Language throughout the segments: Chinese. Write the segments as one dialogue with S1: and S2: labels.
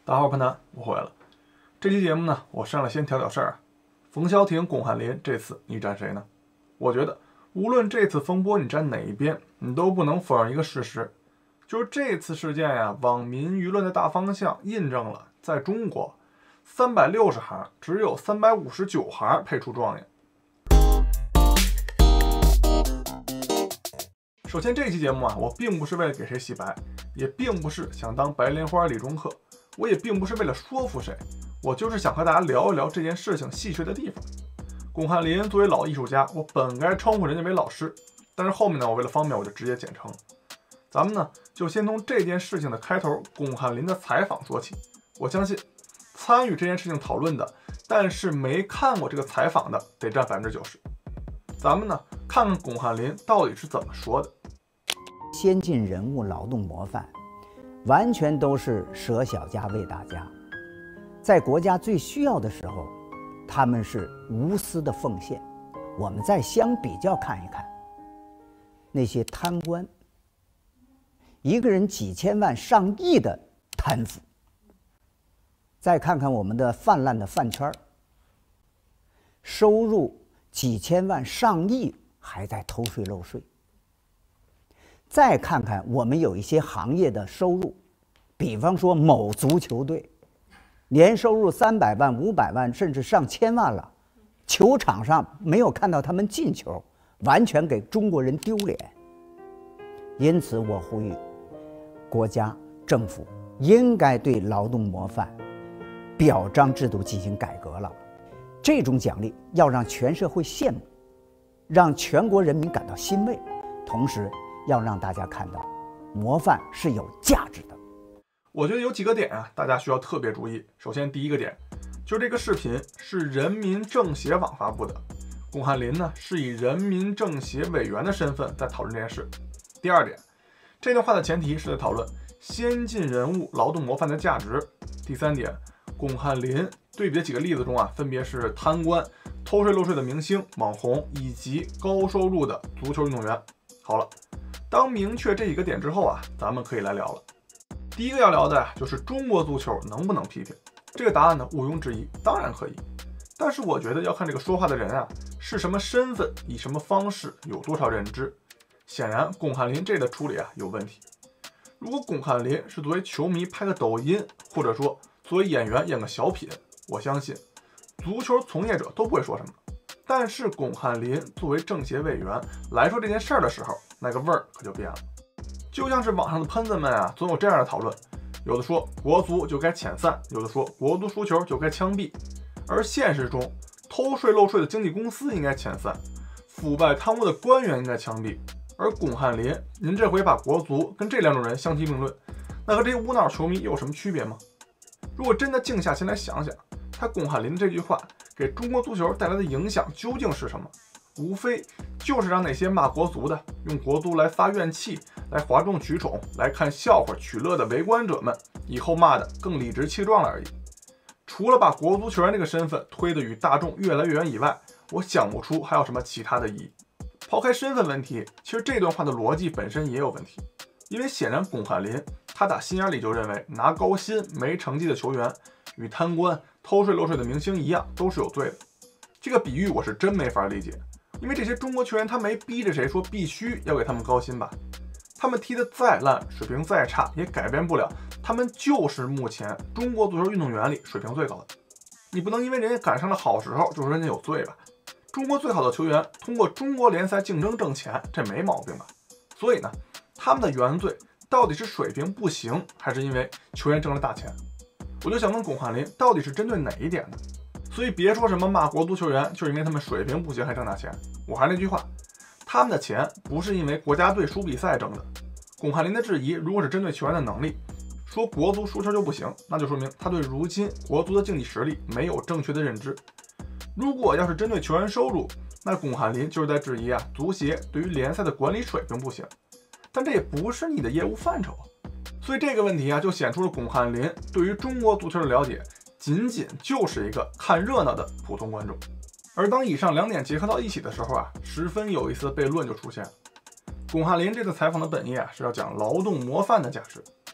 S1: 大家好，我潘南，我回来了。这期节目呢，我上来先挑事儿啊。冯潇霆、巩汉林这次你站谁呢？我觉得无论这次风波你站哪一边，你都不能否认一个事实，就是这次事件呀，网民舆论的大方向印证了，在中国360行只有359行配出状元。首先，这期节目啊，我并不是为了给谁洗白，也并不是想当白莲花理中客，我也并不是为了说服谁，我就是想和大家聊一聊这件事情细碎的地方。巩汉林作为老艺术家，我本该称呼人家为老师，但是后面呢，我为了方便，我就直接简称。咱们呢，就先从这件事情的开头，巩汉林的采访说起。我相信参与这件事情讨论的，但是没看过这个采访的，得占90%。咱们呢，看看巩汉林到底是怎么说的。
S2: 先进人物、劳动模范，完全都是舍小家为大家，在国家最需要的时候，他们是无私的奉献。我们再相比较看一看，那些贪官，一个人几千万、上亿的贪腐，再看看我们的泛滥的饭圈，收入几千万、上亿，还在偷税漏税。再看看我们有一些行业的收入，比方说某足球队，年收入300万、500万，甚至上千万了，球场上没有看到他们进球，完全给中国人丢脸。因此，我呼吁国家政府应该对劳动模范表彰制度进行改革了。这种奖励要让全社会羡慕，让全国人民感到欣慰，同时要让大家看到模范是有价值的。
S1: 我觉得有几个点啊，大家需要特别注意。首先，第一个点就是这个视频是人民政协网发布的，巩汉林呢是以人民政协委员的身份在讨论这件事。第二点，这段话的前提是在讨论先进人物、劳动模范的价值。第三点，巩汉林对比的几个例子中啊，分别是贪官、偷税漏税的明星、网红以及高收入的足球运动员。好了，当明确这几个点之后啊，咱们可以来聊了。第一个要聊的就是中国足球能不能批评？这个答案呢毋庸置疑，当然可以。但是我觉得要看这个说话的人啊是什么身份，以什么方式，有多少认知。显然巩汉林这个处理啊有问题。如果巩汉林是作为球迷拍个抖音，或者说作为演员演个小品，我相信足球从业者都不会说什么。但是巩汉林作为政协委员来说这件事儿的时候，那个味儿可就变了。就像是网上的喷子们啊，总有这样的讨论，有的说国足就该遣散，有的说国足输球就该枪毙。而现实中，偷税漏税的经纪公司应该遣散，腐败贪污的官员应该枪毙。而巩汉林，您这回把国足跟这两种人相提并论，那和这些无脑球迷有什么区别吗？如果真的静下心来想想，他巩汉林这句话给中国足球带来的影响究竟是什么？无非就是让那些骂国足的、用国足来发怨气、来哗众取宠、来看笑话取乐的围观者们，以后骂的更理直气壮了而已。除了把国足球员这个身份推得与大众越来越远以外，我想不出还有什么其他的意义。抛开身份问题，其实这段话的逻辑本身也有问题，因为显然巩汉林他打心眼里就认为拿高薪没成绩的球员与贪官、偷税漏税的明星一样都是有罪的。这个比喻我是真没法理解，因为这些中国球员他没逼着谁说必须要给他们高薪吧？他们踢得再烂，水平再差，也改变不了他们就是目前中国足球运动员里水平最高的。你不能因为人家赶上了好时候就说人家有罪吧？中国最好的球员通过中国联赛竞争挣钱，这没毛病吧？所以呢，他们的原罪到底是水平不行，还是因为球员挣了大钱？我就想问巩汉林，到底是针对哪一点呢？所以别说什么骂国足球员就是因为他们水平不行还挣大钱。我还是那句话，他们的钱不是因为国家队输比赛挣的。巩汉林的质疑如果是针对球员的能力，说国足输球就不行，那就说明他对如今国足的竞技实力没有正确的认知。如果要是针对球员收入，那巩汉林就是在质疑啊足协对于联赛的管理水平不行，但这也不是你的业务范畴啊。所以这个问题啊就显出了巩汉林对于中国足球的了解仅仅就是一个看热闹的普通观众。而当以上两点结合到一起的时候啊，十分有意思的悖论就出现了。巩汉林这次采访的本意啊是要讲劳动模范的价值。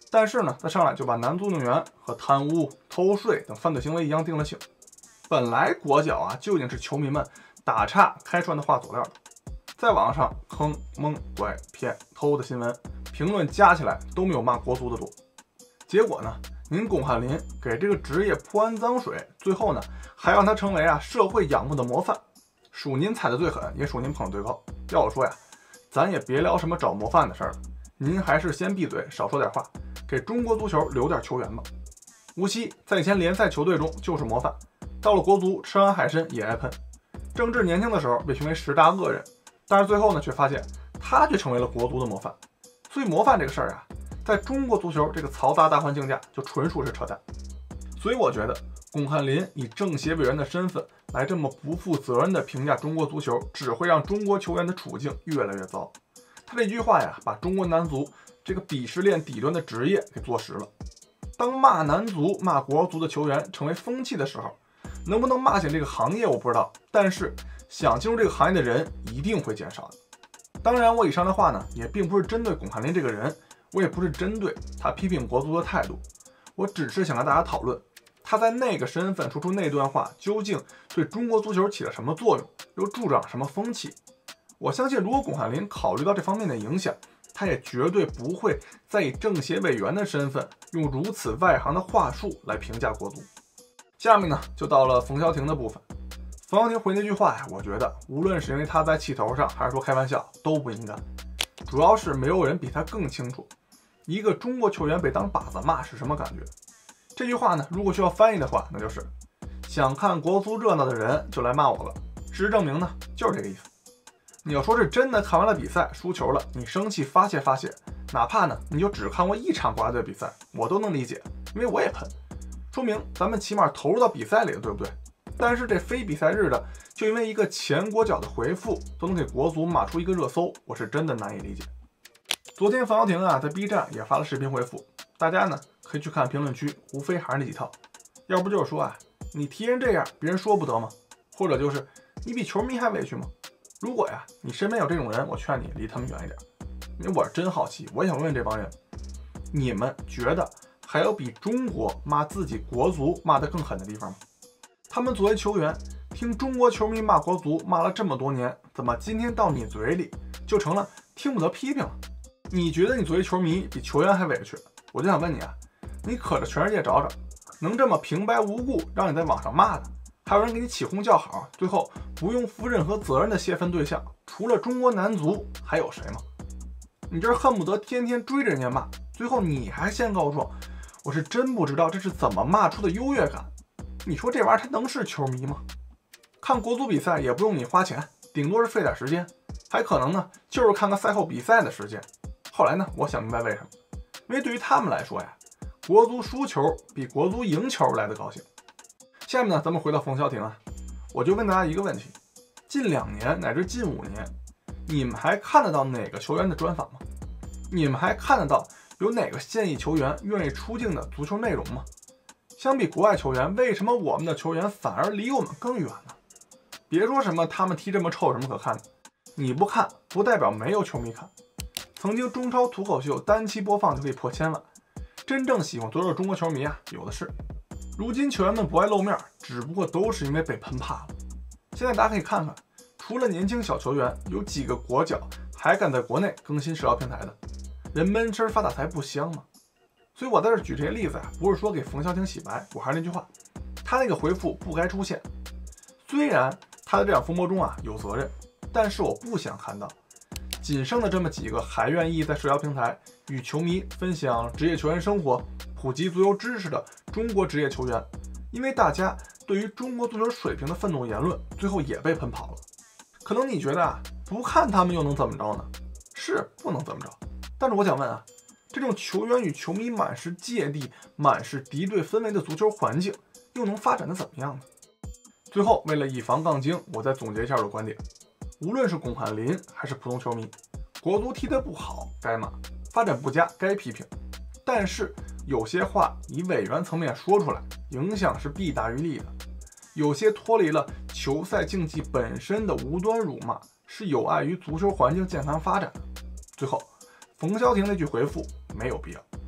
S1: 但是呢，他上来就把男足运动员和贪污、偷税等犯罪行为一样定了性。本来国脚啊就已经是球迷们打岔开涮的话佐料了，在网上坑、蒙、拐、骗、偷的新闻评论加起来都没有骂国足的多。结果呢，您巩汉林给这个职业泼完脏水，最后呢还让他成为社会仰慕的模范，数您踩得最狠，也数您捧得最高。要我说呀，咱也别聊什么找模范的事儿了，您还是先闭嘴，少说点话，给中国足球留点球员吧。吴曦在以前联赛球队中就是模范，到了国足吃完海参也挨喷。郑智年轻的时候被评为10大恶人，但是最后呢却发现他却成为了国足的模范。所以模范这个事儿啊，在中国足球这个嘈杂大环境下就纯属是扯淡。所以我觉得巩汉林以政协委员的身份来这么不负责任的评价中国足球，只会让中国球员的处境越来越糟。他这句话呀，把中国男足这个鄙视链底端的职业给坐实了。当骂男足、骂国足的球员成为风气的时候，能不能骂醒这个行业我不知道，但是想进入这个行业的人一定会减少的。当然，我以上的话呢，也并不是针对巩汉林这个人，我也不是针对他批评国足的态度，我只是想跟大家讨论，他在那个身份说出那段话，究竟对中国足球起了什么作用，又助长什么风气。我相信，如果巩汉林考虑到这方面的影响，他也绝对不会再以政协委员的身份用如此外行的话术来评价国足。下面呢，就到了冯潇霆的部分。冯潇霆回那句话呀，我觉得无论是因为他在气头上，还是说开玩笑，都不应该。主要是没有人比他更清楚，一个中国球员被当靶子骂是什么感觉。这句话呢，如果需要翻译的话，那就是想看国足热闹的人就来骂我吧。事实证明呢，就是这个意思。你要说是真的看完了比赛输球了，你生气发泄发泄，哪怕呢你就只看过一场国家队比赛，我都能理解，因为我也喷，说明咱们起码投入到比赛里了，对不对？但是这非比赛日的，就因为一个前国脚的回复都能给国足骂出一个热搜，我是真的难以理解。昨天冯潇霆啊在 B 站也发了视频回复，大家呢可以去看评论区，无非还是那几套，要不就是说啊，你踢人这样，别人说不得吗？或者就是你比球迷还委屈吗？如果呀你身边有这种人，我劝你离他们远一点，因为我是真好奇，我也想问问这帮人，你们觉得还有比中国骂自己国足骂得更狠的地方吗？他们作为球员，听中国球迷骂国足骂了这么多年，怎么今天到你嘴里就成了听不得批评了？你觉得你作为球迷比球员还委屈？我就想问你啊，你可着全世界找找，能这么平白无故让你在网上骂的，还有人给你起哄叫好，最后不用负任何责任的泄愤对象，除了中国男足还有谁吗？你这恨不得天天追着人家骂，最后你还先告状，我是真不知道这是怎么骂出的优越感。你说这玩意儿它能是球迷吗？看国足比赛也不用你花钱，顶多是费点时间，还可能呢就是看个赛后比赛的时间。后来呢，我想明白为什么，因为对于他们来说呀，国足输球比国足赢球来的高兴。下面呢，咱们回到冯潇霆啊，我就问大家一个问题：近2年乃至近5年，你们还看得到哪个球员的专访吗？你们还看得到有哪个现役球员愿意出镜的足球内容吗？相比国外球员，为什么我们的球员反而离我们更远呢？别说什么他们踢这么臭有什么可看的，你不看不代表没有球迷看。曾经中超脱口秀单期播放就可以破1000万，真正喜欢足球的中国球迷啊有的是。如今球员们不爱露面，只不过都是因为被喷怕了。现在大家可以看看，除了年轻小球员，有几个国脚还敢在国内更新社交平台的？人闷声发大财不香吗？所以我在这举这些例子啊，不是说给冯潇霆洗白，我还是那句话，他那个回复不该出现。虽然他在这场风波中啊有责任，但是我不想看到仅剩的这么几个还愿意在社交平台与球迷分享职业球员生活、普及足球知识的中国职业球员，因为大家对于中国足球水平的愤怒言论，最后也被喷跑了。可能你觉得啊，不看他们又能怎么着呢？是不能怎么着，但是我想问啊，这种球员与球迷满是芥蒂、满是敌对氛围的足球环境，又能发展的怎么样呢？最后，为了以防杠精，我再总结一下我的观点。无论是巩汉林还是普通球迷，国足踢得不好该骂，发展不佳该批评，但是有些话以委员层面说出来，影响是弊大于利的。有些脱离了球赛竞技本身的无端辱骂，是有碍于足球环境健康发展的。最后，冯潇霆那句回复没有必要。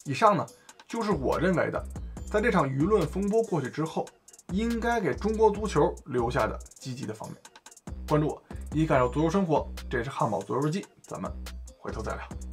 S1: 以上呢，就是我认为的，在这场舆论风波过去之后，应该给中国足球留下的积极的方面。关注我，一起感受足球生活，这是汉堡足球日记，咱们回头再聊。